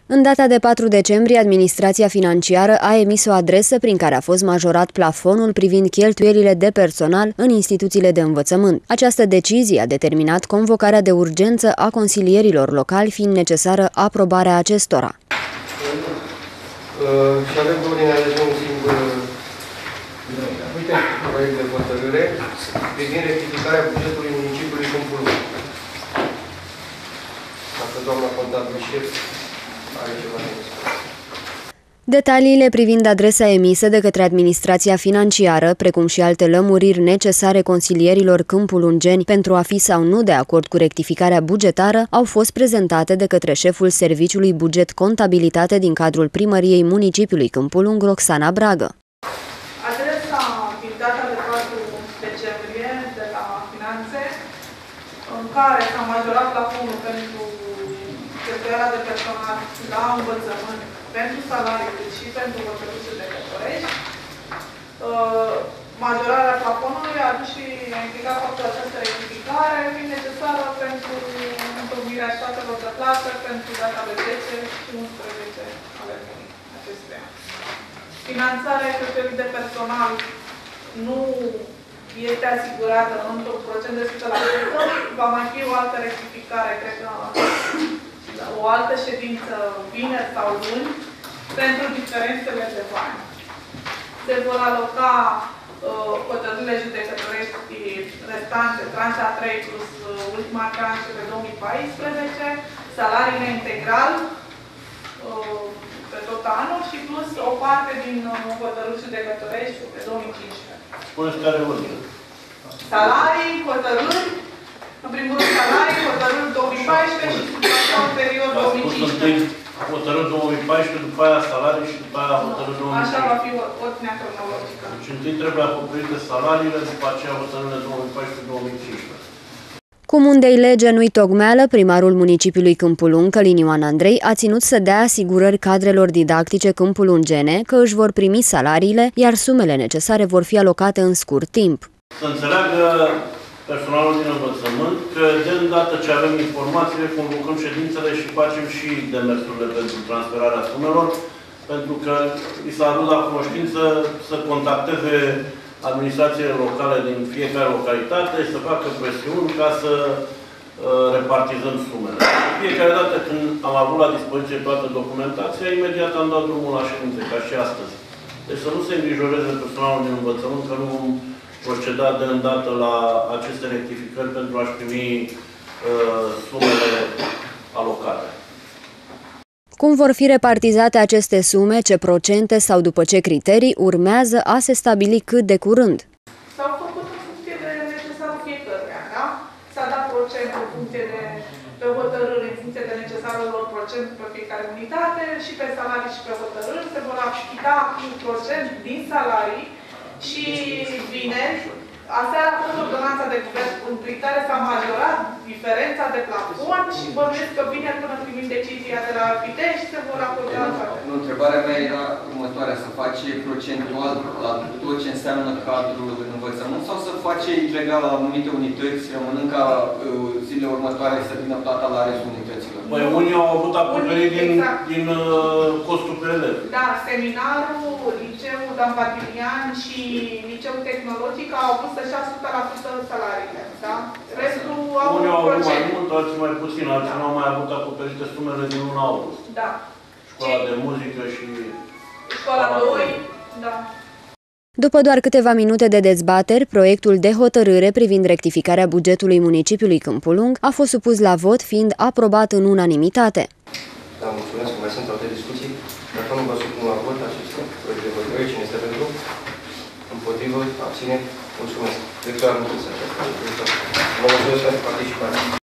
În data de 4 decembrie, administrația financiară a emis o adresă prin care a fost majorat plafonul privind cheltuielile de personal în instituțiile de învățământ. Această decizie a determinat convocarea de urgență a consilierilor locali, fiind necesară aprobarea acestora. Și avem pe ordinea de zi un singur proiect de hotărâre privind rectificarea bugetului municipiului Câmpul Lung. Dacă doamna contabil șef are ceva de spus. Detaliile privind adresa emisă de către administrația financiară, precum și alte lămuriri necesare consilierilor câmpulungeni pentru a fi sau nu de acord cu rectificarea bugetară, au fost prezentate de către șeful Serviciului Buget Contabilitate din cadrul Primăriei Municipiului Câmpul Lung, Roxana Bragă. Adresa din data de 4 decembrie de la Finanțe, în care s-a majorat plafonul pentru cheltuiala de personal la învățământ, pentru salarii, cât și pentru hotărâri de cătorești. Majorarea plafonului a dus și a implicat faptul această rectificare, fiind necesară pentru întocmirea statelor de plată pentru data de 10 și 11 ale acesteia. Finanțarea cheltuielii de personal nu este asigurată într-un procent de 100%. Va mai fi o altă rectificare, cred că o altă ședință vineri sau luni, pentru diferențele de bani. Se vor aloca hotărârile judecătorești restante, tranșa 3 plus ultima tranșă pe 2014, salariile integral pe tot anul și plus o parte din hotărâri judecătorești pe 2015. Spuneți care ordine? Salarii, hotărâri, în primul rând salarii, hotărâri 2014 și situația ulterior 2015. Hotărâri 2014, după aia salarii și după aia hotărâri 2015. Așa va fi ordinea cronologică. Deci întâi trebuie acoperite salariile, după aceea hotărârile 2014-2015. Cum unde-i lege nu-i tocmeală, primarul municipiului Câmpul Lung, Călin Ioan Andrei, a ținut să dea asigurări cadrelor didactice câmpulungene că își vor primi salariile, iar sumele necesare vor fi alocate în scurt timp. Să înțeleagă personalul din învățământ că de îndată ce avem informațiile, convocăm ședințele și facem și demersurile pentru transferarea sumelor, pentru că i s-a adus la cunoștință să contacteze administrațiile locale din fiecare localitate și să facă presiuni ca să repartizăm sumele. Fiecare dată când am avut la dispoziție toată documentația, imediat am dat drumul la ședințe, ca și astăzi. Deci să nu se îngrijoreze personalul din învățământ că nu vom proceda de îndată la aceste rectificări pentru a-și primi sumele alocate. Cum vor fi repartizate aceste sume, ce procente sau după ce criterii, urmează a se stabili cât de curând. S-au făcut în funcție de necesarul fiecăruia, da? S-a dat procent în funcție de, pe hotărâri, în funcție de necesarul lor procent pe fiecare unitate și pe salarii și pe hotărâri. Se vor achita un procent din salarii și vineri. Aseară a fost ordonanța de guvern prin care s-a majorat diferența de plafon și bănuiesc că vineri până primim decizia de la Pitești se vor acorda toate. Întrebarea mea era următoarea, să face procentual la tot ce înseamnă cadrul în învățământ sau să face ilegal la anumite unități, rămânând ca zilele următoare să vină plata la restul unităților? Păi unii au avut acoperit din costul pe elev. Da, seminarul, liceul Dan Vatilian și liceul tehnologic au avut să-și 100% salariile, da? Restul au unii au avut mai procent. mult, alții mai puțin, alții nu au mai avut acoperite sumele din luna august. Da. Școala de muzică și Școala 2, da. După doar câteva minute de dezbateri, proiectul de hotărâre privind rectificarea bugetului municipiului Câmpul Lung a fost supus la vot, fiind aprobat în unanimitate. Da, mulțumesc. Mai sunt alte discuții. Dacă nu vă supun la vot acest proiect de hotărâre, cine este pentru? Împotrivă? Abține? Mulțumesc. Declar mulțumesc. Vă mulțumesc pentru participare.